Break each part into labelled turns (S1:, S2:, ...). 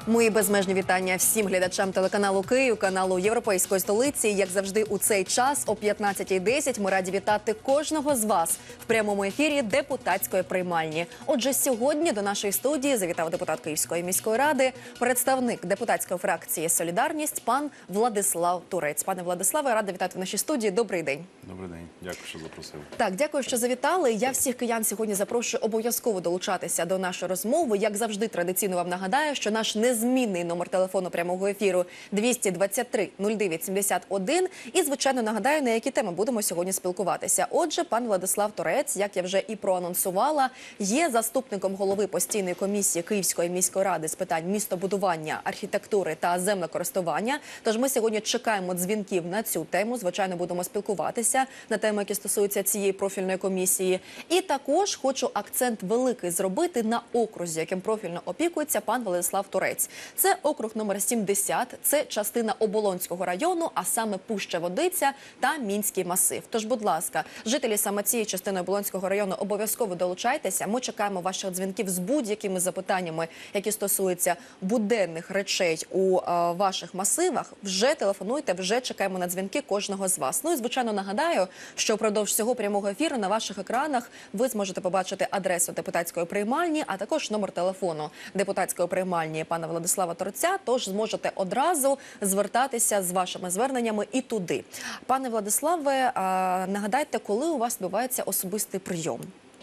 S1: Мої безмежні вітання всім глядачам телеканалу Київ, каналу Європейської столиці. Як завжди у цей час о 15:10 ми раді вітати кожного з вас в прямому ефірі депутатської приймальні. Отже, сьогодні до нашої студії завітав депутат Київської міської ради, представник депутатської фракції «Солідарність» пан Владислав Турець. Пане Владиславе, рада вітати в нашій студії. Добрий день.
S2: Добрий день. Дякую, що запросили.
S1: Так, дякую, що завітали. Я всіх киян сьогодні запрошую обов'язково долучатися до нашої розмови. Як завжди, традиційно вам нагадаю, що наш незмінний номер телефону прямого ефіру 223 09 71. І, звичайно, нагадаю, на які теми будемо сьогодні спілкуватися. Отже, пан Владислав Турець, як я вже і проанонсувала, є заступником голови постійної комісії Київської міської ради з питань містобудування, архітектури та землекористування. Тож ми сьогодні чекаємо дзвінків на цю тему. Звичайно, будемо спілкуватися на теми, які стосуються цієї профільної комісії. І також хочу акцент великий зробити на окрузі, яким профільно опікується пан Владислав Турець. Це округ номер 70, це частина Оболонського району, а саме Пуща-Водиця та Мінський масив. Тож, будь ласка, жителі саме цієї частини Оболонського району обов'язково долучайтеся. Ми чекаємо ваших дзвінків з будь-якими запитаннями, які стосуються буденних речей у ваших масивах. Вже телефонуйте, вже чекаємо на дзвінки кожного з вас. Ну і, звичайно, нагадаю, що впродовж цього прямого ефіру на ваших екранах ви зможете побачити адресу депутатської приймальні, а також номер телефону депутатської приймальні пана Владислава Турця, тож зможете одразу звертатися з вашими зверненнями і туди. Пане Владиславе, нагадайте, коли у вас відбувається особистий прийом?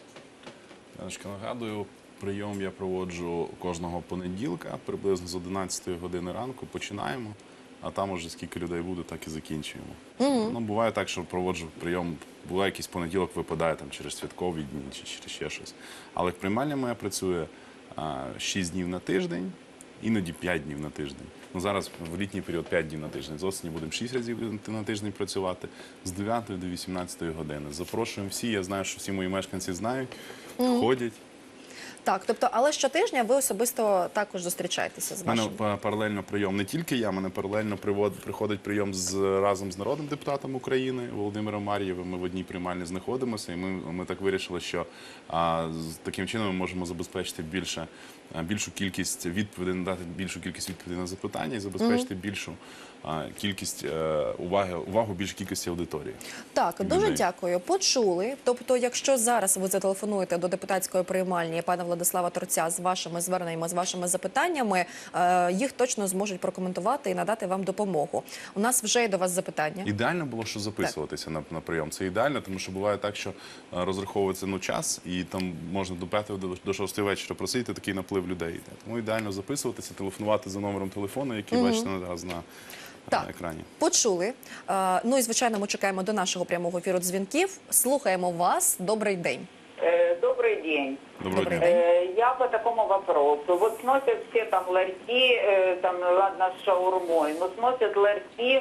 S2: Нагадую, прийом я проводжу кожного понеділка, приблизно з 11 години ранку починаємо, а там уже скільки людей буде, так і закінчуємо. Ну, буває так, що проводжу прийом, буває якийсь понеділок випадає там через святкові дні чи через ще щось. Але приймальня моя працює 6 днів на тиждень, іноді 5 днів на тиждень. Ну, зараз в літній період 5 днів на тиждень. З осені будемо 6 разів на тиждень працювати, з 9 до 18 години. Запрошуємо всі, я знаю, що всі мої мешканці знають, ходять.
S1: Так, тобто, але щотижня ви особисто також зустрічаєтеся з вашим?
S2: У мене паралельно прийом не тільки я, мене паралельно приходить прийом разом з народним депутатом України Володимиром Мар'євим. Ми в одній приймальні знаходимося, і ми так вирішили, що таким чином ми можемо забезпечити більшу кількість відповідей, надати більшу кількість відповідей на запитання і забезпечити більшу кількість увагу більшій кількості аудиторії.
S1: Так, дуже дякую. Почули. Тобто, якщо зараз ви зателефонуєте до депутатської приймальні пана Владислава Турця з вашими зверненнями, з вашими запитаннями, їх точно зможуть прокоментувати і надати вам допомогу. У нас вже є до вас запитання.
S2: Ідеально було, що записуватися на прийом. Це ідеально, тому що буває так, що розраховується час, і там можна до 5 до 6 вечора просити, такий наплив людей. Тому ідеально записуватися, телефонувати за номером телефону, який бачите зараз на екрані.
S1: Почули. Ну і, звичайно, ми чекаємо до нашого прямого ефіру дзвінків. Слухаємо вас. Добрий день.
S3: Добрый день.
S2: Добрый день.
S3: Я по такому вопросу. Вот сносят все там ларьки, там, ладно, с шаурмой, но сносят ларьки,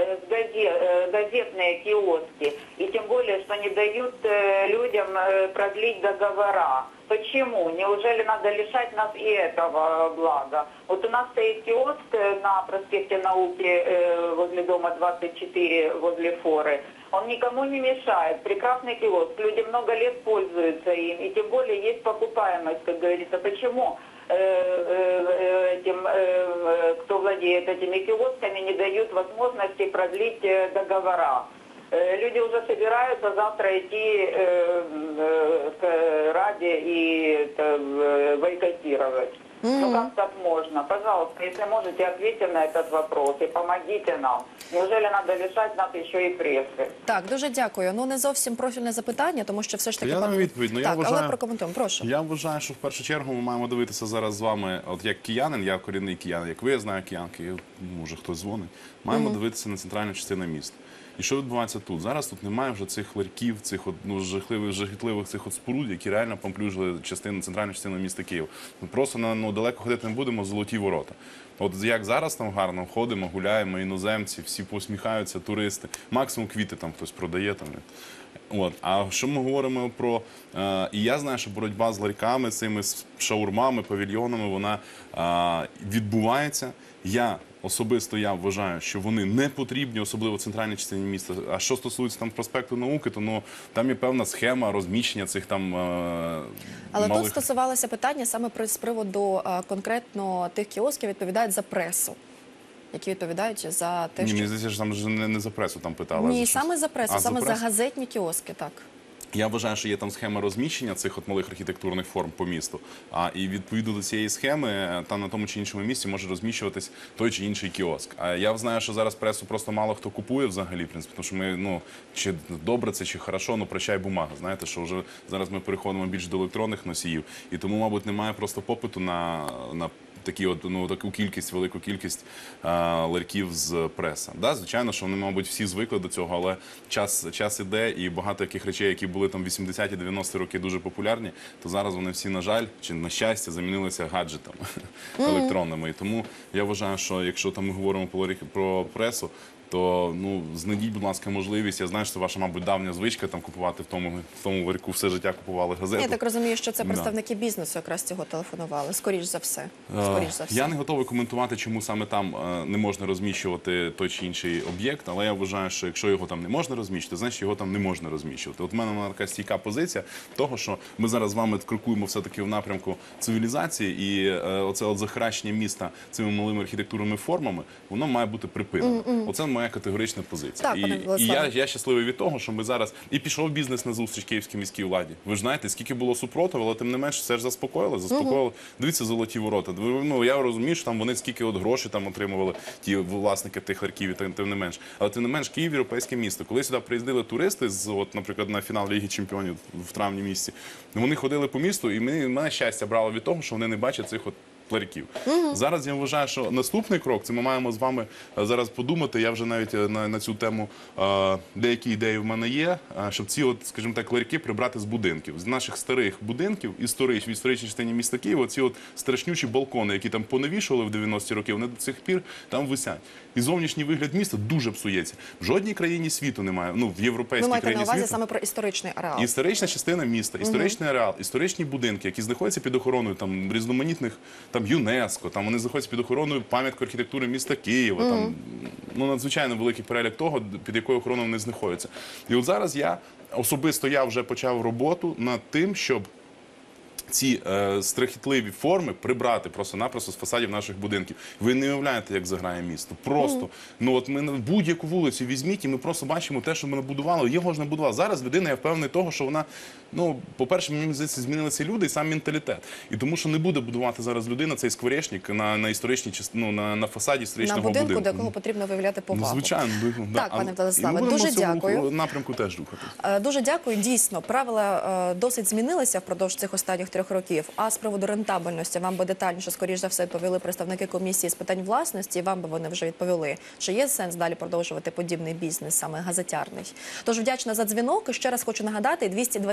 S3: газетные киоски. И тем более, что не дают людям продлить договора. Почему? Неужели надо лишать нас и этого блага? Вот у нас стоит киоск на проспекте Науки возле дома 24, возле Форы. Он никому не мешает. Прекрасный киоск. Люди много лет пользуются им. И тем более есть покупаемость, как говорится. Почему кто владеет этими киосками, не дают возможности продлить договора? Люди уже собираются завтра идти к Раде и бойкотировать. Ну как так можно? Пожалуйста, если можете, ответьте на этот вопрос и помогите нам. Неужели надо лишать нас ще і преси?
S1: Так, дуже дякую. Ну, не зовсім профільне запитання, тому що все ж таки...
S2: Я дам відповідь.
S1: Так, але прокоментуємо, прошу.
S2: Я вважаю, що в першу чергу ми маємо дивитися зараз з вами, от як киянин, я корінний киянин, як ви, я знаю киянки, може хтось дзвонить, маємо дивитися на центральну частину міста. І що відбувається тут? Зараз тут немає вже цих ларьків, цих жахливих цих споруд, які реально помплюжили центральну частину міста Києва. Ми просто далеко ходити не будемо, золоті ворота. От як зараз там гарно ходимо, гуляємо, іноземці, всі посміхаються, туристи, максимум квіти там хтось продає. А що ми говоримо про... І я знаю, що боротьба з ларьками, цими шаурмами, павільйонами, вона відбувається. Особисто я вважаю, що вони не потрібні, особливо в центральній частині міста. А що стосується там проспекту Науки, то там є певна схема розміщення цих там
S1: Але
S2: малих...
S1: тут стосувалося питання саме з приводу конкретно тих кіосків, відповідають за пресу. Які відповідають за те,
S2: Ні,
S1: що...
S2: мені здається, що там вже не за пресу там питали.
S1: Ні,
S2: а за щось.
S1: саме за пресу,
S2: А,
S1: саме за
S2: пресу?
S1: газетні кіоски, так.
S2: Я вважаю, що є там схема розміщення цих от малих архітектурних форм по місту. І відповідно до цієї схеми там на тому чи іншому місці може розміщуватись той чи інший кіоск. А я знаю, що зараз пресу просто мало хто купує взагалі, в принципі, тому що ми, чи добре це, чи хорошо, прощай бумага. Знаєте, що вже зараз ми переходимо більш до електронних носіїв. І тому, мабуть, немає просто попиту на таку кількість, велику кількість ларьків з преса. Да, звичайно, що вони, мабуть, всі звикли до цього, але час іде, і багато яких речей, які були там 80-ті, 90-ті роки дуже популярні, то зараз вони всі, на жаль, чи на щастя, замінилися гаджетами електронними. І тому я вважаю, що якщо там ми говоримо про пресу, то знайдіть, будь ласка, можливість. Я знаю, що це ваша, мабуть, давня звичка там купувати в тому ларьку, все життя купували газети.
S1: Я так розумію, що це представники бізнесу якраз цього телефонували, скоріш за все.
S2: Я не готовий коментувати, чому саме там не можна розміщувати той чи інший об'єкт, але я вважаю, що якщо його там не можна розміщувати, значить його там не можна розміщувати. От в мене така стійка позиція того, що ми зараз з вами крокуємо все-таки в напрямку цивілізації, і оце от захаращення міста цими малими архітектурними формами, воно має бути припинено. Оце моя категорична позиція.
S1: Так, пане
S2: І
S1: Владиславе.
S2: я щасливий від того, що ми зараз... І пішов бізнес на зустріч київській міській владі. Ви ж знаєте, скільки було супротиву, але тим не менше все ж заспокоїли. Дивіться, золоті ворота. Я розумію, що там вони скільки грошей там отримували, ті власники тих ларьків, і тим не менш. Але тим не менш, Київ – європейське місто. Коли сюди приїздили туристи, наприклад, на фінал Ліги Чемпіонів в травні місяці, вони ходили по місту, і мене щастя брало від того, що вони не бачать цих ларьків. Зараз я вважаю, що наступний крок, це ми маємо з вами зараз подумати, я вже навіть на цю тему деякі ідеї в мене є, щоб ці, скажімо так, ларьки прибрати з будинків. З наших старих будинків, в історичній частині міста Києва, ці страшнючі балкони, які там понавішували в 90-ті роки, вони до цих пір там висять. І зовнішній вигляд міста дуже псується. В жодній країні світу немає, в європейській країні світу.
S1: Ви маєте на увазі саме про історичний ареал?
S2: Історична частина міста, історичний ареал, історичні будинки, які знаходяться під охороною там різноманітних ЮНЕСКО, там вони знаходяться під охороною пам'ятки архітектури міста Києва, там надзвичайно великий перелік того, під якою охороною вони знаходяться. І от зараз я вже почав роботу над тим, щоб ці страхітливі форми прибрати просто-напросто з фасадів наших будинків. Ви не уявляєте, як заграє місто. Просто, ми на будь-яку вулицю візьміть, і ми просто бачимо те, що ми набудували. Його ж набудували. Зараз людина, я впевнений того, що вона, по-перше, мені здається, змінилися люди і сам менталітет. І тому, що не буде будувати зараз людина цей скворечник на історичній на фасаді історичного будинку.
S1: На будинку, до якого потрібно виявляти повагу.
S2: Звичайно.
S1: Так, пане Владиславе,
S2: дуже
S1: дуже дякую.
S2: В напрямку теж рухатись.
S1: Дуже дякую. Дійсно, правила досить змінилися впродовж цих останніх 3 років. А з приводу рентабельності вам би детальніше, скоріш за все, відповіли представники комісії з питань власності, і вам би вони вже відповіли, чи є сенс далі продовжувати подібний бізнес, саме газетярний. Тож вдячна за дзвінок. І ще раз хочу нагадати,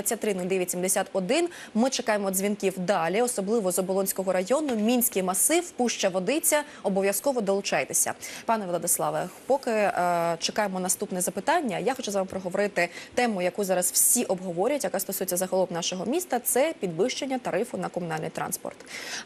S1: 223-09-71. Ми чекаємо дзвінків далі, особливо з Оболонського району, Мінський масив, Пуща-Водиця. Обов'язково долучайтеся. Пане Владиславе, поки чекаємо наступне запитання, я хочу з вами проговорити тему, яку зараз всі обговорюють, яка стосується загалом нашого міста, це підвищення тарифу на комунальний транспорт.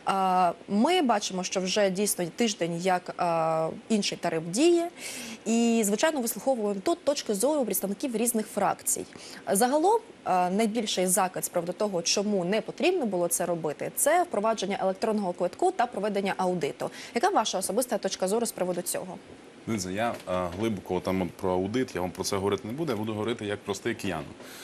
S1: Ми бачимо, що вже дійсно тиждень, як інший тариф діє, і, звичайно, вислуховуємо тут точки зору представників різних фракцій. Загалом, найбільший закид з приводу того, чому не потрібно було це робити, це впровадження електронного квитку та проведення аудиту. Яка ваша особиста точка зору з приводу цього?
S2: Дивіться, я глибоко там про аудит, я вам про це говорити не буду, я буду говорити як простий киянин.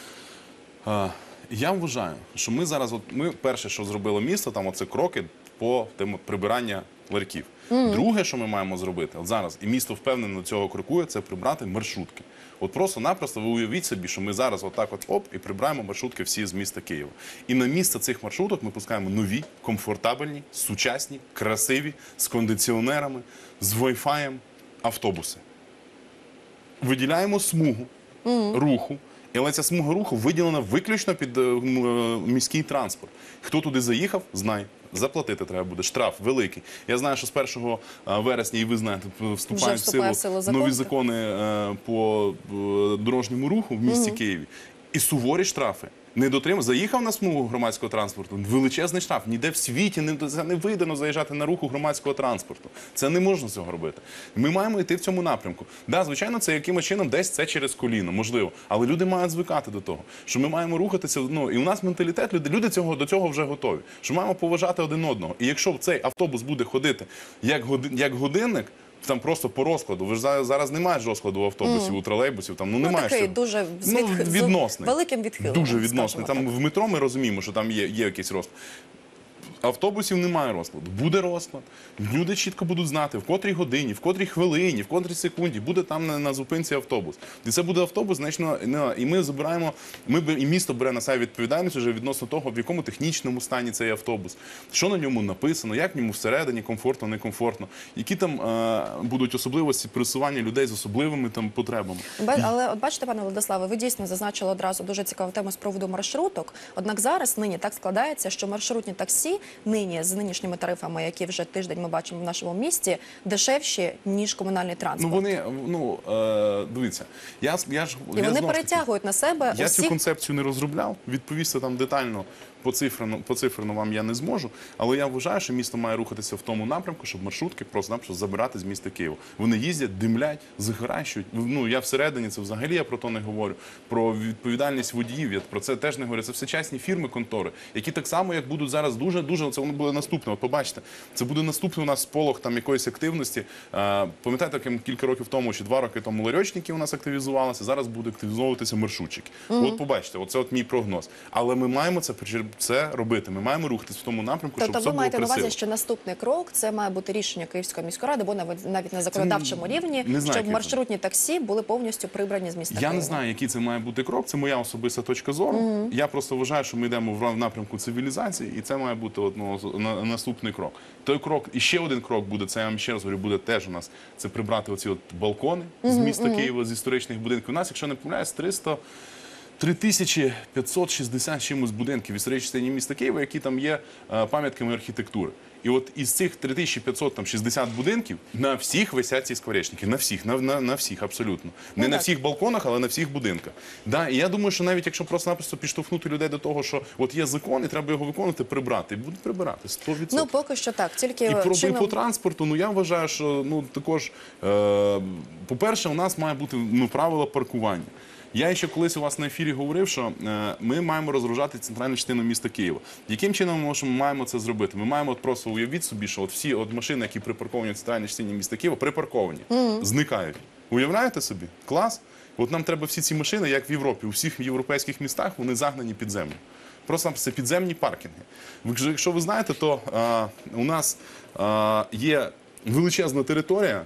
S2: Я вважаю, що ми зараз, ми перше, що зробило місто, це кроки по тему прибирання ларьків. Друге, що ми маємо зробити, зараз, і місто впевнено до цього крокує, це прибрати маршрутки. Просто-напросто ви уявіть собі, що ми зараз і прибираємо маршрутки всі з міста Києва. І на місце цих маршруток ми пускаємо нові, комфортабельні, сучасні, красиві, з кондиціонерами, з Wi-Fi автобуси. Виділяємо смугу руху, але ця смуга руху виділена виключно під міський транспорт. Хто туди заїхав, знає. Заплатити треба буде. Штраф великий. Я знаю, що з 1 вересня, і ви знаєте, вступають в силу нові закони по дорожньому руху в місті Києві. І суворі штрафи. Не дотримав, заїхав на смугу громадського транспорту, величезний штраф. Ніде в світі не видано заїжджати на руху громадського транспорту. Це не можна цього робити. Ми маємо йти в цьому напрямку. Да, звичайно, це якимось чином десь це через коліно, можливо. Але люди мають звикати до того, що ми маємо рухатися, ну, і у нас менталітет, люди до цього вже готові. Що маємо поважати один одного. І якщо цей автобус буде ходити як годинник, там просто по розкладу. Ви ж зараз немає розкладу автобусів, у тролейбусів, там немає.
S1: Такий дуже
S2: відносний.
S1: з великим відхиленням.
S2: Дуже відносний. Там в метро ми розуміємо, що там є якийсь розклад. Автобусів немає розкладу. Буде розклад. Люди чітко будуть знати, в котрій годині, в котрій хвилині, в котрій секунді буде там на зупинці автобус. І це буде автобус, значно, і ми забираємо, і місто бере на себе відповідальність вже відносно того, в якому технічному стані цей автобус, що на ньому написано, як в ньому всередині комфортно, некомфортно, які там будуть особливості пересування людей з особливими там потребами.
S1: Але от бачите, пане Владиславе, ви дійсно зазначили одразу дуже цікаву тему з приводу маршруток. Однак зараз нині так складається, що маршрутні таксі нині з нинішніми тарифами, які вже тиждень ми бачимо в нашому місті, дешевші, ніж комунальний транспорт.
S2: Дивіться,
S1: І вони перетягують на себе
S2: Я
S1: усіх...
S2: цю концепцію не розробляв, відповісти там детально поцифрено вам я не зможу, але я вважаю, що місто має рухатися в тому напрямку, щоб маршрутки просто-напросто забирати з міста Києва. Вони їздять, димлять, захаращують. Ну, я всередині, це взагалі я про то не говорю. Про відповідальність водіїв, я про це теж не говорю. Це все частні фірми, контори, які так само, як будуть зараз дуже, це воно буде наступне. От побачите, це буде наступний у нас сполох там якоїсь активності. Пам'ятаєте, як кілька років тому, чи 2 роки тому ларьочники у нас активізувалися, зараз будуть активізовуватися маршрутчики. От побачите, оце от мій прогноз. Але ми маємо це робити. Ми маємо рухатись в тому напрямку, щоб все
S1: Тобто ви
S2: було
S1: маєте на увазі,
S2: красиво.
S1: що наступний крок – це має бути рішення Київської міської ради, або навіть на законодавчому рівні, щоб маршрутні таксі були повністю прибрані з міста Києва.
S2: Я не знаю, який це має бути крок, це моя особиста точка зору. Я просто вважаю, що ми йдемо в напрямку цивілізації, і це має бути наступний крок. Той крок, і ще один крок буде, це я вам ще раз говорю, буде теж у нас, це прибрати оці от балкони з міста Києва, з історичних будинків. У нас, якщо не помиляюсь, 3560 чимось будинків в історичній частині міста Києва, які там є пам'ятками архітектури. І от із цих 3560 будинків на всіх висять ці скворечники. На всіх абсолютно. Не на всіх балконах, але на всіх будинках. Да, і я думаю, що навіть якщо просто-напросто підштовхнути людей до того, що от є закон і треба його виконувати, прибрати. І будуть прибирати, 100%.
S1: Ну, поки що так. Тільки
S2: І по транспорту, я вважаю, що також, по-перше, у нас має бути правила паркування. Я ще колись у вас на ефірі говорив, що ми маємо розгружати центральну частину міста Києва. Яким чином ми маємо це зробити? Ми маємо просто уявіть собі, що всі машини, які припарковані в центральній частині міста Києва, припарковані, зникають. Уявляєте собі? Клас? От нам треба всі ці машини, як в Європі, у всіх європейських містах, вони загнані під землю. Просто це підземні паркінги. Якщо ви знаєте, то у нас є величезна територія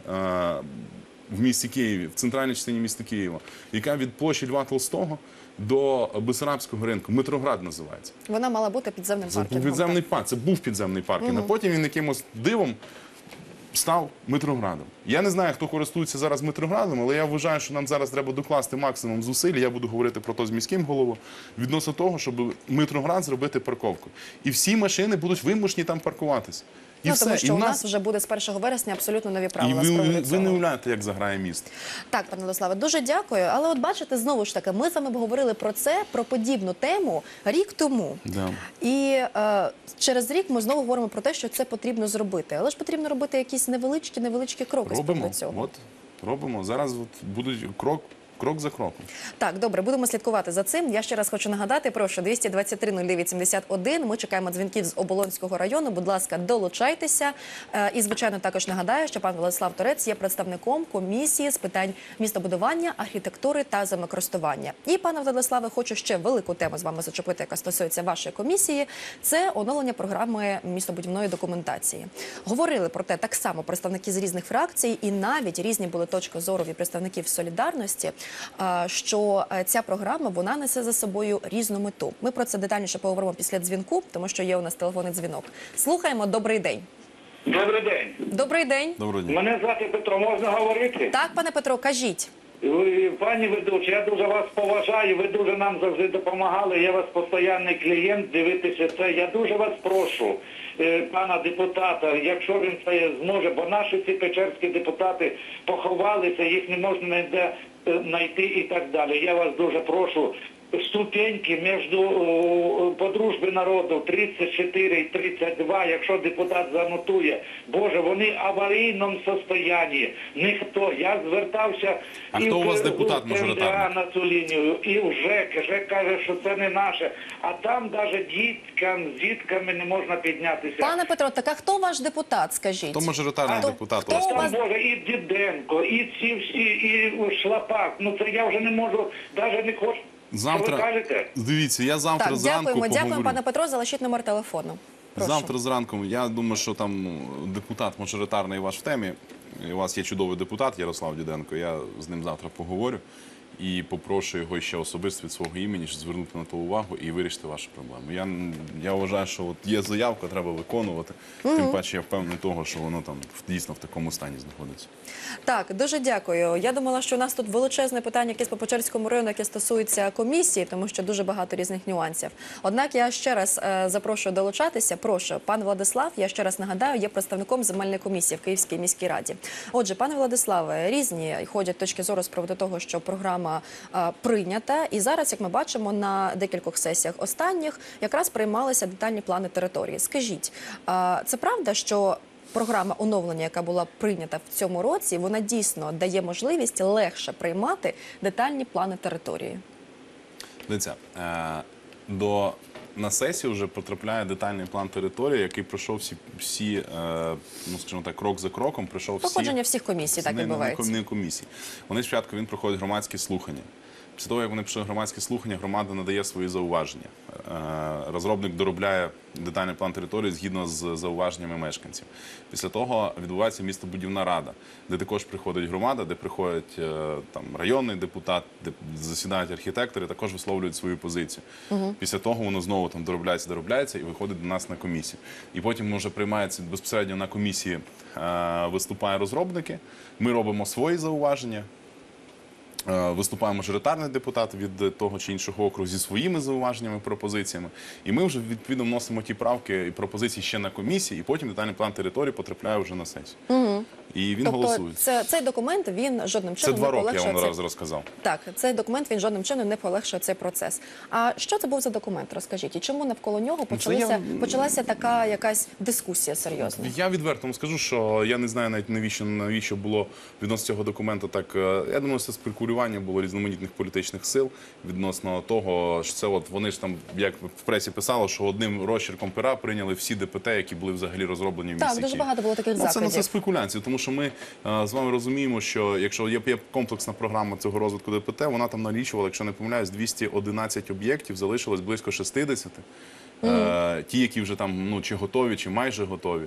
S2: в місті Києві, в центральній частині міста Києва, яка від площі Льва Толстого до Бессарабського ринку, Метроград називається.
S1: Вона мала бути підземним паркінгом.
S2: Це був підземний паркінг, а потім він якимось дивом став Метроградом. Я не знаю, хто користується зараз Метроградом, але я вважаю, що нам зараз треба докласти максимум зусиль, я буду говорити про то з міським головою, відносно того, щоб Метроград зробити парковку. І всі машини будуть вимушені там паркуватися.
S1: Тому що у нас вже буде з 1 вересня абсолютно нові правила з приводу цього.
S2: Ви не уявляєте, як заграє місто.
S1: Так, пане Владиславе, дуже дякую. Але от бачите, знову ж таки, ми з вами говорили про це, про подібну тему рік тому.
S2: Да.
S1: І через рік ми знову говоримо про те, що це потрібно зробити. Але ж потрібно робити якісь невеличкі кроки з приводу цього.
S2: Робимо. Зараз будуть крок за кроком.
S1: Так, добре, будемо слідкувати за цим. Я ще раз хочу нагадати, прошу, 223-09-71. Ми чекаємо дзвінків з Оболонського району. Будь ласка, долучайтеся. І, звичайно, також нагадаю, що пан Владислав Торець є представником комісії з питань містобудування, архітектури та землекористування. І, пане Владиславе, хочу ще велику тему з вами зачепити, яка стосується вашої комісії. Це оновлення програми містобудівної документації. Говорили про те так само представники з різних фракцій, і навіть різні були точки зору від представників «Солідарності», що ця програма, вона несе за собою різну мету. Ми про це детальніше поговоримо після дзвінку, тому що є у нас телефонний дзвінок. Слухаємо. Добрий день.
S4: Добрий день.
S1: Добрий день.
S2: Доброго дня.
S4: Мене звати Петро, можна говорити?
S1: Так, пане Петро, кажіть.
S4: Пані ведуча, я дуже вас поважаю, ви дуже нам завжди допомагали, я вас постійний клієнт, дивитися це. Я дуже вас прошу, пана депутата, якщо він це зможе, бо наші ці печерські депутати поховалися, їх не можна ніде знайти і так далі. Я вас дуже прошу, ступеньки між по дружбі народу 34 і 32, якщо депутат занотує. Боже, вони в аварійному стані. Ніхто. Я звертався
S2: А
S4: і
S2: хто у вас
S4: в
S2: депутат
S4: ТМДА
S2: мажоритарний?
S4: на цю лінію, і в ЖЕК. ЖЕК каже, що це не наше. А там навіть з дітками не можна піднятися.
S1: Пане Петро, так а хто ваш депутат, скажіть?
S2: Хто мажоритарний депутат?
S1: хто
S2: у вас?
S1: у вас-
S4: Там може і Діденко, і ці всі, і Шлапак. Ну це я вже не можу, навіть не хочу. Що ви
S2: Завтра,
S4: кажете?
S2: дивіться, я завтра
S1: Так,
S2: зранку
S1: дякуємо,
S2: поговорю.
S1: пане Петро, залишіть номер телефону. Прошу.
S2: Завтра зранку, я думаю, що там депутат мажоритарний ваш в темі. І у вас є чудовий депутат Ярослав Діденко. Я з ним завтра поговорю і попрошу його ще особисто від свого імені звернути на то увагу і вирішити вашу проблему. Я вважаю, що от є заявка, треба виконувати. Тим паче я впевнений того, що воно там дійсно в такому стані знаходиться.
S1: Так, дуже дякую. Я думала, що у нас тут величезне питання якесь по Печерському району, яке стосується комісії, тому що дуже багато різних нюансів. Однак я ще раз запрошую долучатися. Прошу, пан Владислав, я ще раз нагадаю, є представником земельної комісії в Київській міській раді. Отже, пане Владиславе, різні ходять точки зору з приводу того, що програма прийнята. І зараз, як ми бачимо, на декількох сесіях останніх якраз приймалися детальні плани території. Скажіть, це правда, що програма оновлення, яка була прийнята в цьому році, вона дійсно дає можливість легше приймати детальні плани території?
S2: Дивіться, на сесію вже потрапляє детальний план території, який пройшов всі ну, скажімо так, крок за кроком, пройшов
S1: Проходження всіх комісій, так і відбувається.
S2: Не комісії. Вони спочатку, він проходить громадські слухання. Після того, як вони пішли громадські слухання, громада надає свої зауваження. Розробник доробляє детальний план території згідно з зауваженнями мешканців. Після того відбувається містобудівна рада, де також приходить громада, де приходять там районний депутат, де засідають архітектори, також висловлюють свою позицію. Після того воно знову там доробляється і виходить до нас на комісію. І потім вже приймається безпосередньо на комісії, виступають розробники, ми робимо свої зауваження. Виступає мажоритарний депутат від того чи іншого округу зі своїми зауваженнями, пропозиціями. І ми вже відповідно вносимо ті правки і пропозиції ще на комісії, і потім детальний план території потрапляє вже на сесію. І він
S1: Тобто
S2: голосується.
S1: цей документ, він жодним
S2: Це
S1: чином
S2: 2
S1: не
S2: роки, я
S1: полегшує
S2: вам
S1: цей...
S2: раз розказав.
S1: Так, цей документ, він жодним чином не полегшує цей процес. А що це був за документ, розкажіть? І чому навколо нього почалася така якась дискусія серйозна?
S2: Я відверто вам скажу, що я не знаю навіть навіщо було відносно цього документу так. Я думаю, це спекулювання було різноманітних політичних сил відносно того, що це от вони ж там, як в пресі писало, що одним розчерком пера прийняли всі ДПТ, які були взагалі розроблені в місті
S1: Так, дуже
S2: Київ.
S1: багато було таких
S2: Це
S1: закладів.
S2: спекуляції, тому що ми з вами розуміємо, що якщо є комплексна програма цього розвитку ДПТ, вона там налічувала, якщо не помиляюсь, 211 об'єктів, залишилось близько 60. Ті, які вже там ну чи готові, чи майже готові,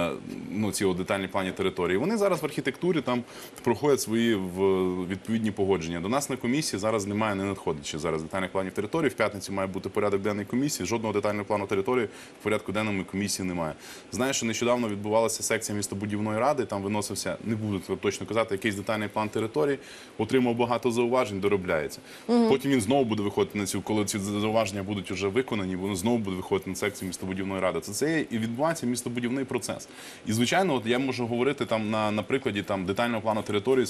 S2: ну ці детальні плані території. Вони зараз в архітектурі там проходять свої відповідні погодження. До нас на комісії зараз немає, не надходить ще зараз детальних планів території. В п'ятницю має бути порядок денний комісії. Жодного детального плану території в порядку денному комісії немає. Знаю, що нещодавно відбувалася секція містобудівної ради. Там виносився, не буду точно казати, якийсь детальний план території. Отримав багато зауважень, доробляється. Потім він знову буде виходити на цю, коли ці зауваження будуть вже виконані, воно знову буде виходити на секцію містобудівної ради. Це і відбувається містобудівний процес. І, звичайно, от я можу говорити там на прикладі там детального плану території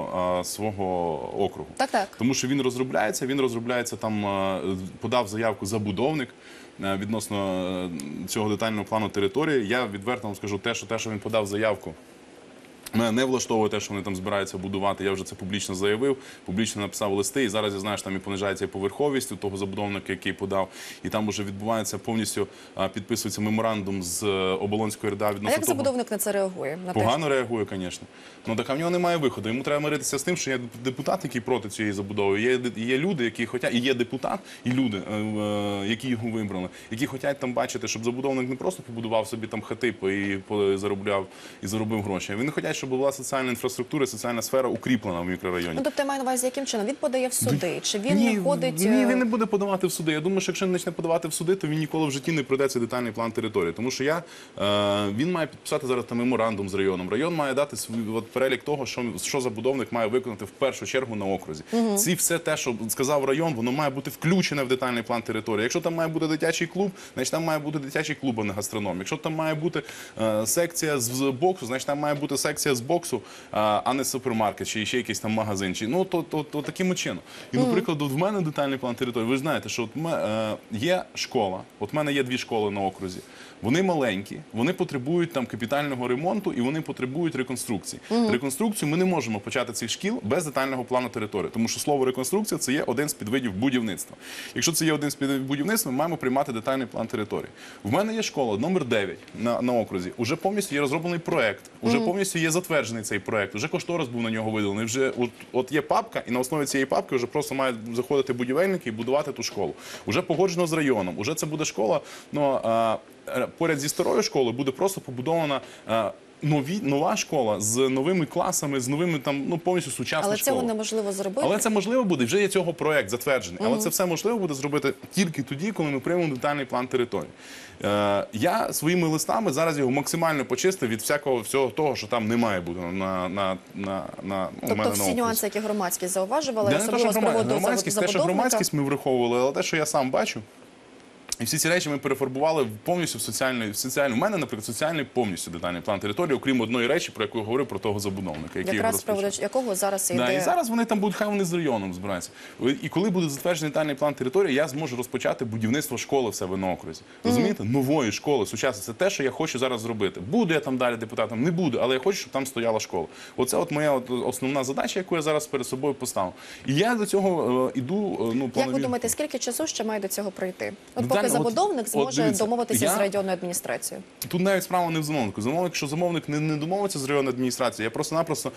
S2: свого округу.
S1: Так.
S2: Тому що він розробляється там, подав заявку забудовник відносно цього детального плану території. Я відверто вам скажу, те, що він подав заявку, мене не влаштовує те, що вони там збираються будувати. Я вже це публічно заявив, публічно написав листи. І зараз я знаю, що там і понижається і поверховість у того забудовника, який подав. І там вже відбувається повністю, підписується меморандум з Оболонської РДА відносно
S1: А як
S2: того.
S1: забудовник на це реагує? На те,
S2: Погано реагує, звісно. Ну так а в нього немає виходу. Йому треба миритися з тим, що є депутат, який проти цієї забудови. Є люди, які хочуть, і є депутат, і люди, які його вибрали, які хочуть там бачити, щоб забудовник не просто побудував собі там хати і заробив гроші. Вони хочуть, щоб була соціальна інфраструктура, соціальна сфера укріплена в мікрорайоні.
S1: Ну, тобто я маю на увазі, яким чином? Він подає в суди? Чи він ходить...
S2: Ні, він не буде подавати в суди. Я думаю, що якщо він почне подавати в суди, то він ніколи в житті не пройде цей детальний план території. Тому що він має підписати зараз там меморандум з районом. Район має дати свій перелік того, що забудовник має виконати в першу чергу на окрузі. Ці все те, що сказав район, воно має бути включене в детальний план території. Якщо там має бути дитячий клуб, значить там має бути дитячий клуб, а не гастроном. Якщо там має бути секція з боксу, значить там має бути секція секція з боксу, а не супермаркет, чи ще якийсь там магазин. Чи, ну, то таким чином. І, наприклад, от в мене детальний план території. Ви ж знаєте, що от є школа, от в мене є 2 школи на окрузі. Вони маленькі, вони потребують там капітального ремонту і вони потребують реконструкції. Реконструкцію ми не можемо почати цих шкіл без детального плану території, тому що слово реконструкція – це є один з підвидів будівництва. Якщо це є один з підвидів будівництва, ми маємо приймати детальний план території. В мене є школа номер 9 на окрузі. Уже повністю є розроблений проект, уже повністю є затверджений цей проект, уже кошторис був на нього виділений. Вже от є папка, і на основі цієї папки вже просто мають заходити будівельники і будувати ту школу. Уже погоджено з районом, уже це буде школа, поряд зі старою школою буде просто побудована нова школа з новими класами, з новими там, повністю сучасною
S1: Але
S2: школою.
S1: цього неможливо зробити.
S2: Але це можливо буде, вже є цього проект затверджений. Але це все можливо буде зробити тільки тоді, коли ми приймемо детальний план території. Я своїми листами зараз його максимально почистив від всього того, що там не має бути у мене на
S1: Тобто всі
S2: окрузі.
S1: нюанси, які громадськість зауважувала,
S2: Не те,
S1: особливо
S2: що
S1: з приводу
S2: громадськість, те, що
S1: забудовника.
S2: громадськість ми враховували, але те, що я сам бачу, і всі ці речі ми перефарбували повністю в соціальний. У мене, наприклад, соціальний повністю детальний план території, окрім одної речі, про яку я говорив, про того забудовника, який його
S1: Якраз з приводу
S2: розпочав.
S1: якого зараз
S2: Да, і
S1: йде...
S2: зараз вони там будуть, хай вони з районом збираються. І коли буде затверджений детальний план території, я зможу розпочати будівництво школи в себе на окрузі. Розумієте? Нової школи, сучасної. Це те, що я хочу зараз зробити. Буду я там далі депутатом, не буду, але я хочу, щоб там стояла школа. Оце от моя основна задача, яку я зараз перед собою поставив. І я до цього іду,
S1: Як ви думаєте, скільки часу ще має до цього пройти? От
S2: Ну,
S1: поки
S2: Далі,
S1: забудовник зможе
S2: дивіться,
S1: домовитися з районною адміністрацією.
S2: Тут навіть справа не в замовнику. Якщо замовник не домовиться з районною адміністрацією, я просто-напросто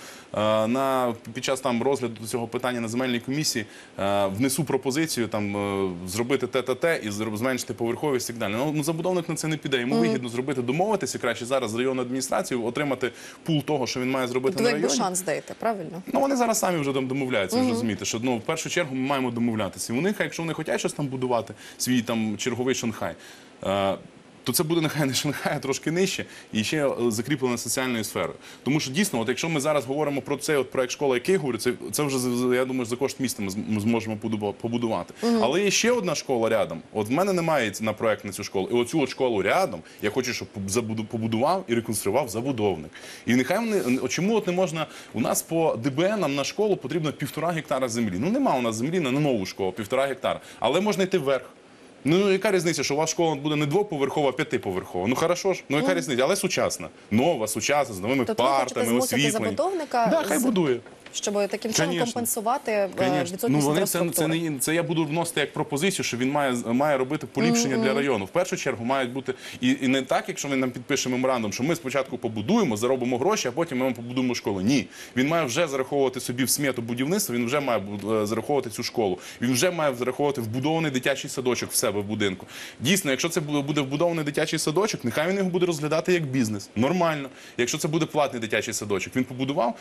S2: під час там розгляду цього питання на земельній комісії внесу пропозицію зробити те і зменшити поверховість і так далі. Ну, забудовник на це не піде. Йому вигідно зробити, домовитися краще зараз з районною адміністрацією, отримати пул того, що він має зробити
S1: Ви
S2: на
S1: якби
S2: районі.
S1: шанс даєте, правильно?
S2: Ну, вони зараз самі вже там домовляються, ви ж розумієте, що в першу чергу ми маємо домовлятися. І вони, якщо вони хочуть щось там будувати, свій там черговий Шанхай, то це буде нехай не Шанхай, а трошки нижче і ще закріплено соціальною сферою. Тому що дійсно, якщо ми зараз говоримо про цей проект школи, який я говорю, це вже, я думаю, за кошт міста ми зможемо побудувати. Але є ще одна школа рядом. От в мене немає на проект на цю школу. І оцю школу рядом я хочу, щоб побудував і реконструював забудовник. І нехай вони, чому не можна, у нас по ДБНам на школу потрібно 1,5 гектара землі. Ну нема у нас землі на нову школу, 1,5 гектара. Але можна йти вверх. Ну, яка різниця, що у вас школа буде не 2-поверхова, а 5-поверхова? Ну, хорошо ж. Ну, яка різниця? Але сучасна. Нова, сучасна, з новими
S1: Тобто ви хочете
S2: партами,
S1: змусити
S2: освітленням.
S1: забудовника,
S2: Да, хай будує.
S1: щоб таким чином
S2: Конечно.
S1: компенсувати
S2: Конечно.
S1: відсутність
S2: Вони
S1: інфраструктури.
S2: це я буду вносити як пропозицію, що він має робити поліпшення для району. В першу чергу мають бути і не так, якщо він нам підпише меморандум, що ми спочатку побудуємо, заробимо гроші, а потім ми побудуємо школу. Ні, він має вже зараховувати собі в смету будівництва. Він вже має зараховувати цю школу. Він вже має зараховувати вбудований дитячий садочок в себе в будинку. Дійсно, якщо це буде вбудований дитячий садочок, нехай він його буде розглядати як бізнес. Нормально. Якщо це буде платний дитячий садочок, він побудував.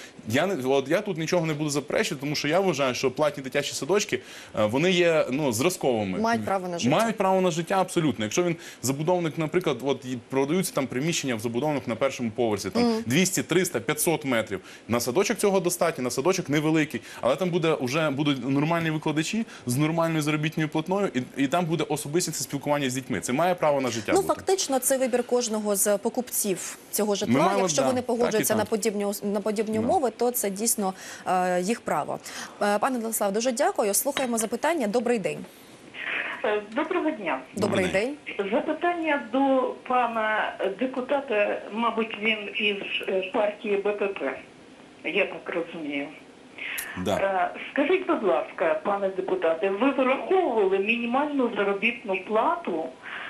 S2: Я тут нічого не буду заперечувати, тому що я вважаю, що платні дитячі садочки, вони є зразковими.
S1: Мають право на життя.
S2: Мають право на життя абсолютно. Якщо він забудовник, наприклад, продаються там приміщення в забудовник на першому поверсі, там 200, 300, 500 метрів. На садочок цього достатньо, на садочок невеликий, але там будуть нормальні викладачі з нормальною заробітною платною, і там буде особисте спілкування з дітьми. Це має право на життя.
S1: Ну,
S2: бути.
S1: фактично, це вибір кожного з покупців цього житла.
S2: маємо,
S1: Якщо вони погоджуються
S2: так і
S1: на подібні умови, то це дійсно їх право. Пане Владислав, дуже дякую. Слухаємо запитання. Добрий день.
S3: Доброго дня.
S1: Добрий день.
S3: Запитання до пана депутата, мабуть, він із партії БПП, я так розумію.
S2: Да.
S3: Скажіть, будь ласка, пане депутате, ви вираховували мінімальну заробітну плату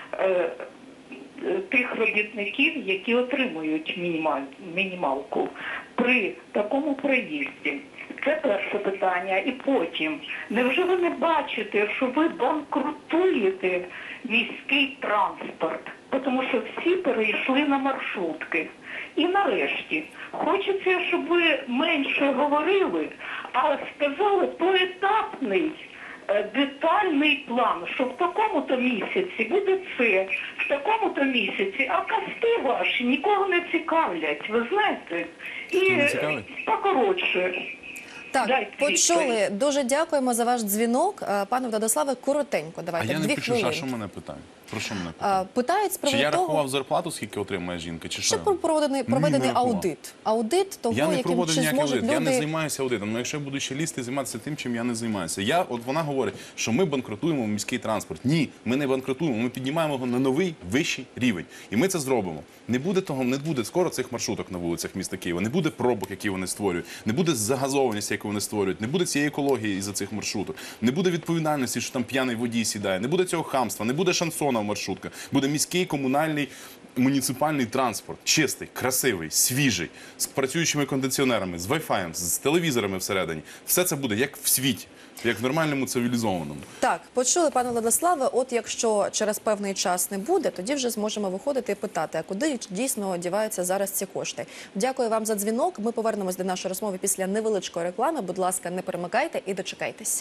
S3: тих робітників, які отримують мінімалку при такому проїзді? Це перше питання. І потім, невже ви не бачите, що ви банкрутуєте міський транспорт? Тому що всі перейшли на маршрутки. І нарешті, хочеться, щоб ви менше говорили, а сказали поетапний, детальний план, що в такому-то місяці буде це, в такому-то місяці, а казки ваші нікого не цікавлять, ви знаєте? І покоротше.
S1: Так, почули. Дуже дякуємо за ваш дзвінок. Пане Владиславе, коротенько,
S2: А
S1: давайте,
S2: я не
S1: 2
S2: почув,
S1: хвилини.
S2: що мене питає. Про що мене питають?
S1: Питають з
S2: Чи
S1: приводу
S2: я
S1: того,
S2: рахував зарплату, скільки отримує жінка, чи що?
S1: що проведений
S2: не рахував.
S1: аудит. Аудит того,
S2: Я не
S1: яким
S2: проводив
S1: чи
S2: ніякий
S1: зможуть
S2: аудит, я не
S1: люди...
S2: займаюся аудитом. Ну, якщо я буду ще лізти, займатися тим, чим я не займаюся. От вона говорить, що ми банкрутуємо міський транспорт. Ні, ми не банкрутуємо, ми піднімаємо його на новий, вищий рівень. І ми це зробимо. Не буде скоро цих маршруток на вулицях міста Києва, не буде пробок, які вони створюють, не буде загазованості, яку вони створюють, не буде цієї екології із-за цих маршруток, не буде відповідальності, що там п'яний водій сідає, не буде цього хамства, не буде шансона в маршрутках, буде міський комунальний муніципальний транспорт, чистий, красивий, свіжий, з працюючими кондиціонерами, з Wi-Fi, з телевізорами всередині. Все це буде як в світі, як в нормальному цивілізованому.
S1: Так, почули, пане Владиславе, от якщо через певний час не буде, тоді вже зможемо виходити і питати, а куди дійсно діваються зараз ці кошти. Дякую вам за дзвінок. Ми повернемось до нашої розмови після невеличкої реклами. Будь ласка, не перемикайте і дочекайтесь.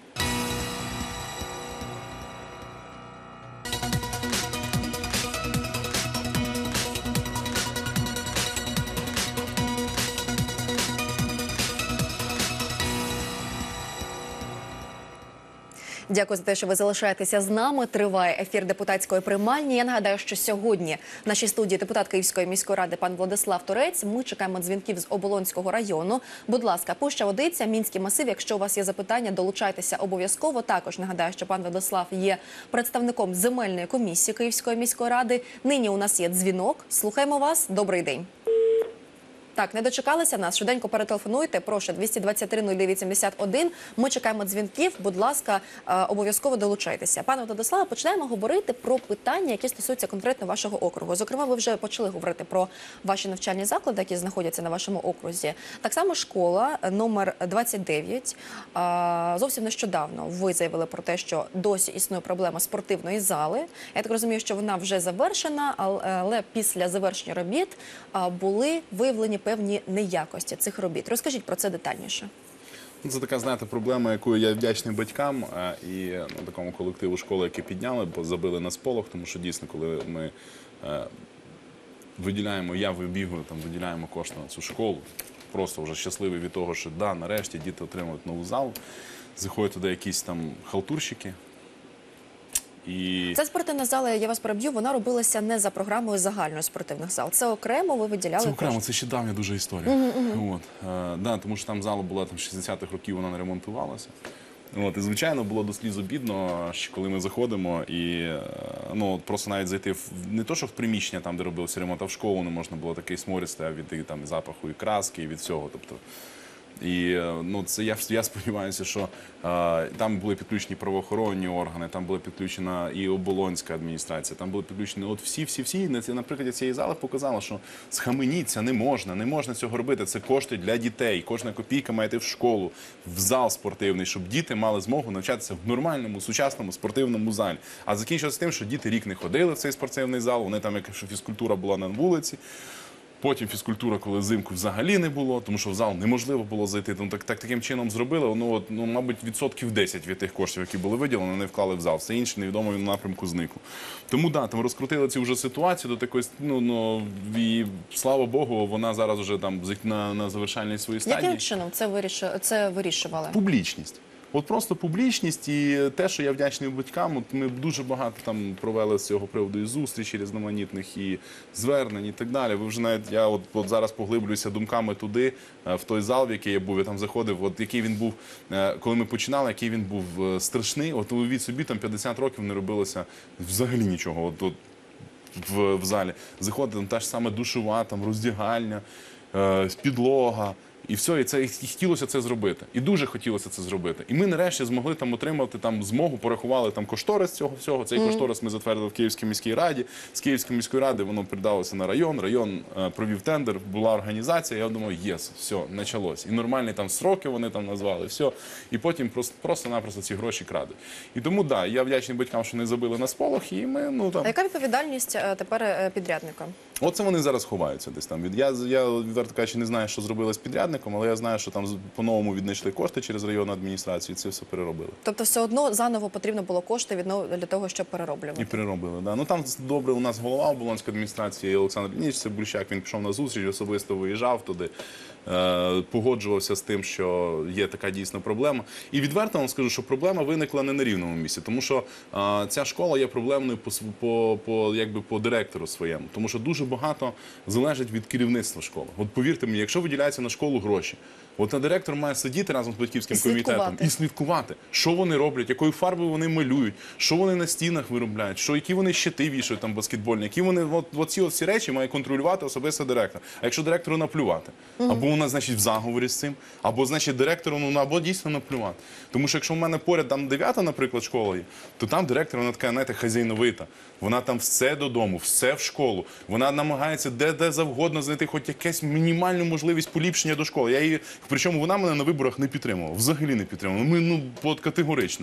S1: Дякую за те, що ви залишаєтеся з нами. Триває ефір депутатської приймальні. Я нагадаю, що сьогодні в нашій студії депутат Київської міської ради пан Владислав Турець. Ми чекаємо дзвінків з Оболонського району. Будь ласка, Пуща Водиця, Мінський масив. Якщо у вас є запитання, долучайтеся обов'язково. Також нагадаю, що пан Владислав є представником земельної комісії Київської міської ради. Нині у нас є дзвінок. Слухаємо вас. Добрий день. Так, не дочекалися нас. Швиденько перетелефонуйте. Прошу, 223-09-71. Ми чекаємо дзвінків. Будь ласка, обов'язково долучайтеся. Пане Владиславе, починаємо говорити про питання, які стосуються конкретно вашого округу. Зокрема, ви вже почали говорити про ваші навчальні заклади, які знаходяться на вашому окрузі. Так само школа номер 29. Зовсім нещодавно ви заявили про те, що досі існує проблема спортивної зали. Я так розумію, що вона вже завершена, але після завершення робіт були виявлені певні неякості цих робіт. Розкажіть про це детальніше.
S2: Це така, знаєте, проблема, якою я вдячний батькам і такому колективу школи, які підняли, бо забили на сполох, тому що дійсно, коли ми виділяємо, виділяємо кошти на цю школу, просто вже щасливий від того, що нарешті діти отримують нову залу, заходять туди якісь там халтурщики.
S1: Ця спортивна зала, я вас переб'ю, вона робилася не за програмою загальної спортивних зал. Це окремо ви виділяли
S2: Це окремо,
S1: кошти.
S2: це ще давня дуже історія. Тому що там зала була 60-х років, вона не ремонтувалася. І, звичайно, було до сліз обідно, що коли ми заходимо і просто навіть зайти не то, що в приміщення, там, де робився ремонт, а в школу не можна було, такий сморід стояв від там, запаху і краски, і від всього. Тобто, і це я сподіваюся, що там були підключені правоохоронні органи, там була підключена і оболонська адміністрація, там були підключені всі. Наприклад, цієї зали показало, що схаменіться не можна цього робити. Це кошти для дітей. Кожна копійка має йти в школу, в зал спортивний, щоб діти мали змогу навчатися в нормальному, сучасному спортивному залі. А закінчилося тим, що діти рік не ходили в цей спортивний зал, вони там, якщо фізкультура була на вулиці. Потім фізкультура, коли взимку взагалі не було, тому що в зал неможливо було зайти. Таким чином зробили, мабуть, 10% від тих коштів, які були виділені, вони вклали в зал. Все інше невідомо напрямку зникло. Тому, там розкрутили цю вже ситуацію до такої, і, слава Богу, вона зараз вже там на завершальній своїй стадії.
S1: Яким чином це вирішували?
S2: Публічність. От просто публічність і те, що я вдячний батькам, ми дуже багато там провели з цього приводу і зустрічей різноманітних, і звернень, і так далі. Ви вже навіть, я от зараз поглиблююся думками туди, в той зал, в який я був, я там заходив, який він був, коли ми починали, який він був страшний. От уявіть собі, там 50 років не робилося взагалі нічого в залі. Заходить, там та ж саме душова, там роздягальня, підлога. І все, і хотілося це зробити. І дуже хотілося це зробити. І ми нарешті змогли там отримати змогу, порахували там кошторис цього всього. Цей кошторис ми затвердили в Київській міській раді. З Київської міської ради воно передалося на район. Район провів тендер, була організація. Я думаю, все, почалось. І нормальні там строки вони там назвали, все. І потім просто-напросто ці гроші крадуть. І тому, я вдячний батькам, що не забили на сполох. І ми,
S1: А яка відповідальність тепер підрядника?
S2: Оце вони зараз ховаються десь там. Я відверто кажучи, не знаю, що зробили з підрядником, але я знаю, що там по-новому віднайшли кошти через районну адміністрацію, і це все переробили.
S1: Тобто все одно заново потрібно було кошти для того, щоб перероблювати?
S2: І переробили, так. Там добре, у нас голова Оболонської адміністрації Олександр Леонідович Цибульчак, він пішов на зустріч, особисто виїжджав туди. погоджувався з тим, що є така дійсно проблема. І відверто вам скажу, що проблема виникла не на рівному місці, тому що ця школа є проблемною по директору своєму, тому що дуже багато залежить від керівництва школи. От повірте мені, якщо виділяється на школу гроші, от на директор має сидіти разом з батьківським комітетом і слідкувати, що вони роблять, якою фарбою вони малюють, що вони на стінах виробляють, які вони щити вішають там баскетбольні, які вони оці всі речі має контролювати особисто директор. А якщо директору наплювати, або вона, значить, в заговорі з цим, або, значить, директору, або дійсно наплювати. Тому що якщо в мене поряд там 9-та, наприклад, школа є, то там директор, вона така, знаєте, хазяйновита. Вона там все додому, все в школу. Вона намагається де завгодно знайти хоч якусь мінімальну можливість поліпшення до школи. Я її, причому вона мене на виборах не підтримувала, взагалі не підтримувала. Категорично.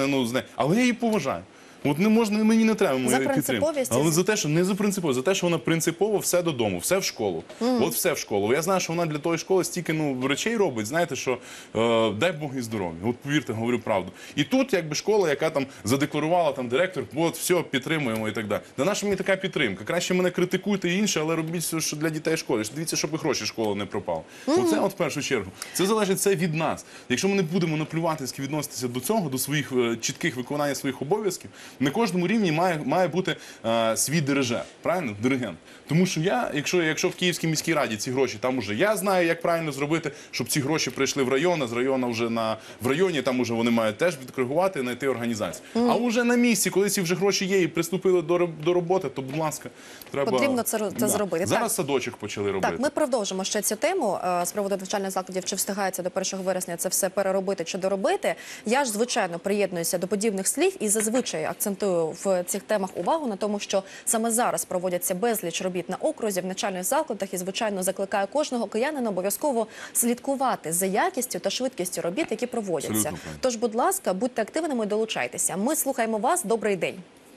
S2: Але я її поважаю. От не можна, мені не треба мою підтримку. Але за те, що не за принципово, за те, що вона принципово все додому, все в школу. От все в школу. Я знаю, що вона для тої школи стільки речей робить, знаєте, що дай Бог і здоров'я. От повірте, говорю правду. І тут якби школа, яка там задекларувала там директор, от все, підтримуємо і так далі. Да наша мені така підтримка. Краще мене критикуйте і інше, але робіть все, що для дітей школи. Дивіться, щоб і гроші школи не пропали. Оце от в першу чергу. Це залежить від нас. Якщо ми не будемо наплюватися відноситися до цього, до своїх чітких виконання своїх обов'язків, на кожному рівні має бути свій дирижер, правильно? Диригент. Тому що якщо в Київській міській раді ці гроші, там уже я знаю, як правильно зробити, щоб ці гроші прийшли в район, а з району вже в районі, там уже вони мають теж відкоригувати, знайти організацію. А вже на місці, коли ці вже гроші є і приступили до роботи, то, будь ласка, треба...
S1: Потрібно це зробити.
S2: Зараз садочок почали робити.
S1: Так, ми продовжимо ще цю тему з приводу навчальних закладів, чи встигається до 1 вересня це все переробити чи доробити. Я ж, звичайно, приєднуюся до подібних слів і зазвичай акцентую в цих темах увагу на тому, що саме зараз проводяться безліч робіт на окрузі, в навчальних закладах і, звичайно, закликаю кожного киянина обов'язково слідкувати за якістю та швидкістю робіт, які проводяться. Тож, будь ласка, будьте активними і долучайтеся. Ми слухаємо вас. Добрий день.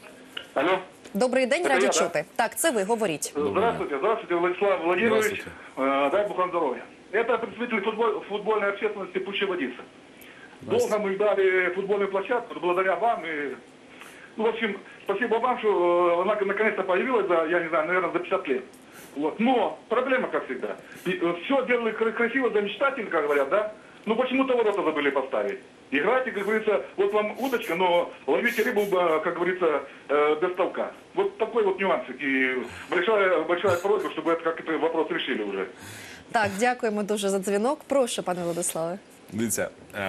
S5: Алло.
S1: Добрий день, раді чути. Так, це ви, говоріть.
S5: Здравствуйте, Владислав Владимирович. Дай Бог вам здоровья. Это представитель футбольной общественности Пущеводица. Долго мы ждали футбольную площадку, благодаря вам. В общем, спасибо вам, что она наконец-то появилась, я не знаю, наверное, за 50 лет. Вот. Но проблема, как всегда. Все делали красиво, замечательно, как говорят, да? Но почему-то ворота забыли поставить. Играйте, как говорится, вот вам удочка, но ловите рыбу, как говорится, без толка. Вот такой вот нюансик. И большая просьба, чтобы этот вопрос решили уже.
S1: Так, дякуємо дуже за дзвінок. Прошу, пане Владиславе.
S2: Дивіться,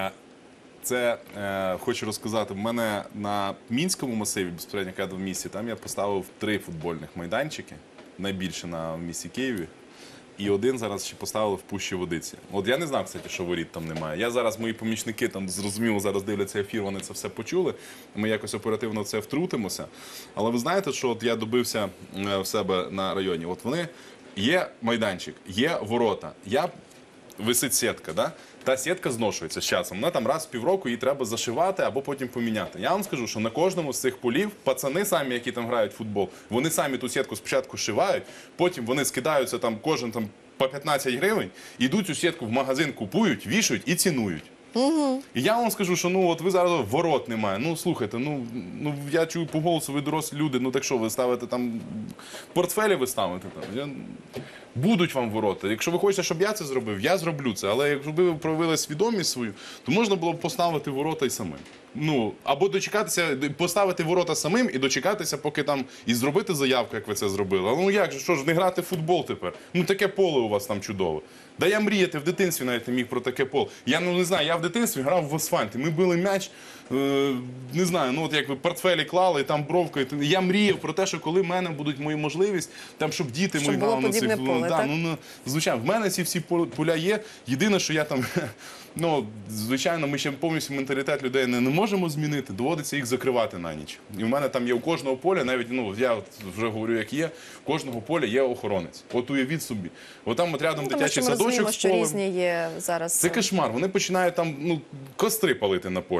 S2: це хочу розказати. В мене на Мінському масиві, безпосередньо в місті, там я поставив 3 футбольних майданчики, найбільше в місті Києві. І один зараз ще поставили в Пущі-Водиці. От я не знав, кстати, що воріт там немає. Я зараз, мої помічники там, зрозуміло, зараз дивляться ефір, вони це все почули. Ми якось оперативно в це втрутимося. Але ви знаєте, що от я добився в себе на районі. От вони, є майданчик, є ворота, висить сітка, да? Та сітка зношується з часом. Вона там раз в півроку її треба зашивати або потім поміняти. Я вам скажу, що на кожному з цих полів пацани самі, які там грають в футбол, вони самі ту сітку спочатку шивають, потім вони скидаються там кожен там по 15 гривень, йдуть цю сітку в магазин, купують, вішають і цінують. І я вам скажу, що от ви зараз ворот немає. Слухайте, я чую по голосу, ви дорослі люди, так що ви ставите там, портфелі ви ставите там. Будуть вам ворота. Якщо ви хочете, щоб я це зробив, я зроблю це. Але якщо ви проявили свідомість свою, то можна було б поставити ворота й самим. Або дочекатися, поставити ворота самим і дочекатися, поки там, і зробити заявку, як ви це зробили. Але як же, що ж, не грати в футбол тепер? Таке поле у вас там чудове. Да я мріяти в дитинстві навіть не міг про таке поле. Я не знаю, я в дитинстві грав в асфальті. Ми били м'яч, не знаю, як ви портфелі клали, і там бровкою. Я мріяв про те, що коли в мене будуть мої можливість, там, щоб діти мої грали на цих поле. Звичайно, в мене ці всі поля є. Єдине, що я там, звичайно, ми ще повністю менталітет людей не можемо змінити, доводиться їх закривати на ніч. І в мене там є у кожного поля, навіть, я вже говорю, як є, у кожного поля є охоронець. От уявіть собі. От там рядом дитячий садочок з полем.
S1: Що різні є зараз.
S2: Це кошмар. Вони починають там, костри палити на полі.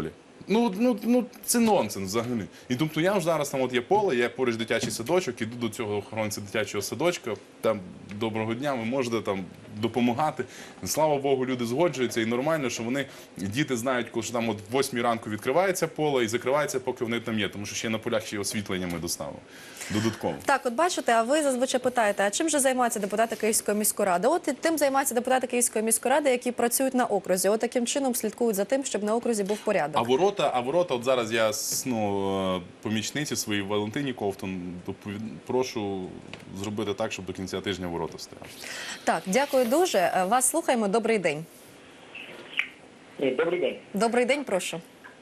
S2: Ну, це нонсенс взагалі. І тобто я ж зараз там от є поле, є поруч дитячий садочок, іду до цього охоронця дитячого садочка, там доброго дня, ви можете там допомагати. Слава Богу, люди згоджуються, і нормально, що діти знають, коли що там от в 8 ранку відкривається поле і закривається, поки вони там є, тому що ще на полях ще й освітлення ми доставили додатково.
S1: Так, от бачите, а ви зазвичай питаєте, а чим же займаються депутати Київської міської ради? От і тим займаються депутати Київської міської ради, які працюють на окрузі. От таким чином слідкують за тим, щоб на окрузі був порядок.
S2: А ворота, от зараз я помічниці своїй Валентині Ковтун прошу зробити так, щоб до кінця тижня ворота стояли.
S1: Так, дякую дуже. Вас слухаємо. Добрий день.
S4: Добрий день.
S1: Добрий день, прошу.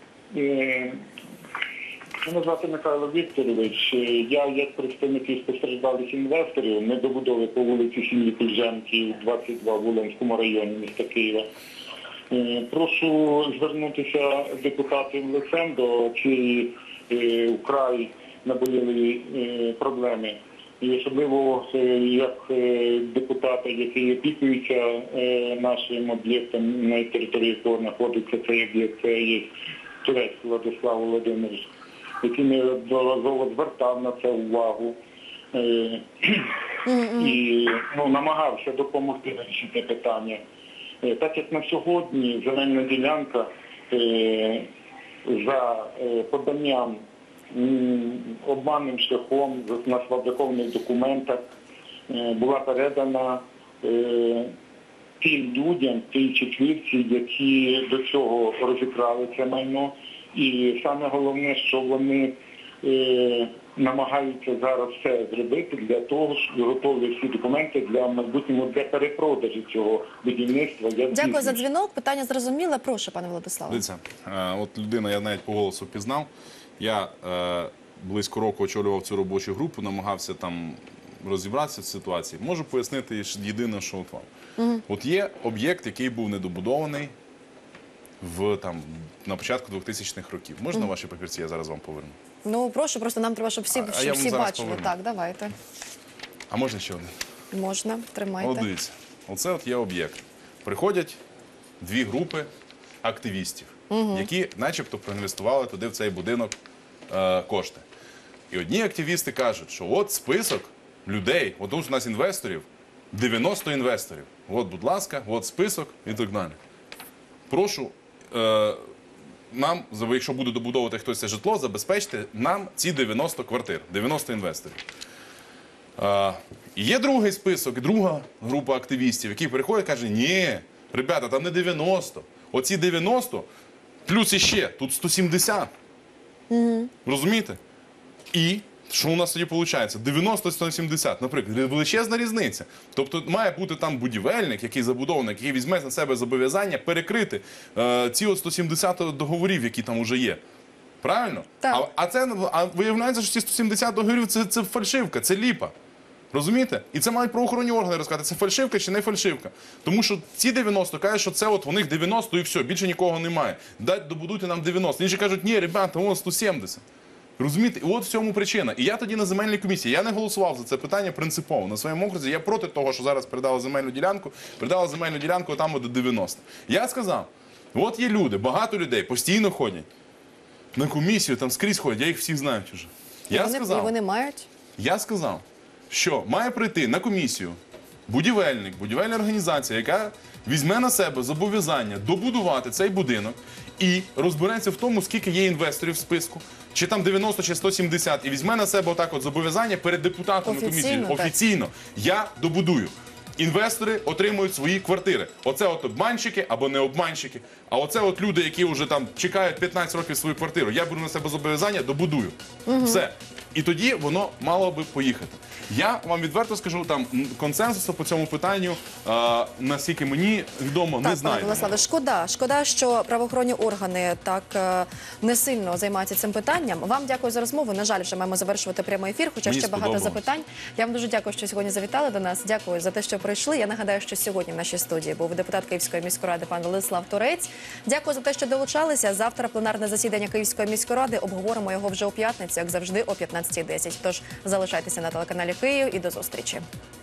S4: Мене звати Михайло Вікторович. Я, як представник із постраждалих інвесторів, недобудови по вулиці Сім'ї Кульжанків, 22 в Волинському районі міста Києва. Прошу звернутися депутатам лицем до цієї вкрай наболілої проблеми. І особливо як депутата, який опікується нашим об'єктом, на території якого знаходиться цей об'єкт, це є Турець Владислав Володимирович, який неодноразово звертав на це увагу і намагався допомогти вирішити питання. Так як на сьогодні земельна ділянка за поданням обманним шляхом на сфабрикованих документах була передана тим людям, тій четвірці, які до цього розікрали це майно. І саме головне, що вони намагаються зараз все зробити для того, щоб готові всі документи для майбутнього, для перепродажу цього будівництва.
S1: Дякую за дзвінок. Питання зрозуміле. Прошу, пане Владиславе.
S2: Дивіться, от людина, я навіть по голосу пізнав. Я близько року очолював цю робочу групу, намагався там розібратися в ситуації. Можу пояснити єдине, що от вам. От є об'єкт, який був недобудований на початку 2000-х років. Можна ваші папірці? Я зараз вам поверну.
S1: Ну, прошу, просто нам треба, щоб всі
S2: я вам зараз
S1: бачили.
S2: поверну.
S1: Так, давайте.
S2: А можна ще один?
S1: Можна, тримайте.
S2: От дивіться, оце от є об'єкт. Приходять дві групи активістів, які начебто проінвестували туди, в цей будинок, кошти. І одні активісти кажуть, що от список людей, от у нас інвесторів, 90 інвесторів. От, будь ласка, от список і так далі. Прошу, нам, якщо буде добудовувати хтось це житло, забезпечте нам ці 90 квартир, 90 інвесторів. І є другий список, друга група активістів, які приходять і кажуть, ні, ребята, там не 90, оці 90, плюс іще, тут 170. Розумієте? І що у нас тоді виходить? 90-170, наприклад, величезна різниця. Тобто має бути там будівельник, який забудовник, який візьме на себе зобов'язання перекрити ці от 170 договорів, які там вже є. Правильно?
S1: Так.
S2: А виявляється, що ці 170 договорів це фальшивка, це ліпа. Розумієте? І це мають правоохоронні органи розказати, це фальшивка чи не фальшивка. Тому що ці 90 кажуть, що це от у них 90 і все, більше нікого немає. Добудуйте нам 90. Інші кажуть, ні, ребята, вон 170. Розумієте? І от в цьому причина. І я тоді на земельній комісії, я не голосував за це питання принципово. На своєму окрузі я проти того, що зараз передали земельну ділянку там до 90. Я сказав, от є люди, багато людей, постійно ходять на комісію, там скрізь ходять, я їх всіх знаю вже.
S1: І вони мають?
S2: Я сказав, що має прийти на комісію будівельник, будівельна організація, яка візьме на себе зобов'язання добудувати цей будинок і розбереться в тому, скільки є інвесторів в списку, чи там 90, чи 170, і візьме на себе отак от зобов'язання перед депутатами комісії. Офіційно. Я добудую. Інвестори отримують свої квартири. Оце от обманщики або не обманщики. А оце от люди, які вже там чекають 15 років свою квартиру. Я беру на себе зобов'язання, добудую. Все. І тоді воно мало би поїхати. Я вам відверто скажу, там консенсусу по цьому питанню, наскільки мені відомо, не знаю.
S1: Так, Владиславе, шкода, що правоохоронні органи так не сильно займаються цим питанням. Вам дякую за розмову. На жаль, вже маємо завершувати прямий ефір, хоча
S2: Мені
S1: ще багато
S2: сподобалось.
S1: запитань. Я вам дуже дякую, що сьогодні завітали до нас. Дякую за те, що прийшли. Я нагадаю, що сьогодні в нашій студії був депутат Київської міської ради пан Владислав Турець. Дякую за те, що долучалися. Завтра пленарне засідання Київської міської ради. Обговоримо його вже у п'ятницю, як завжди, о 15:10. Тож залишайтеся на телеканалі Київ і до зустрічі.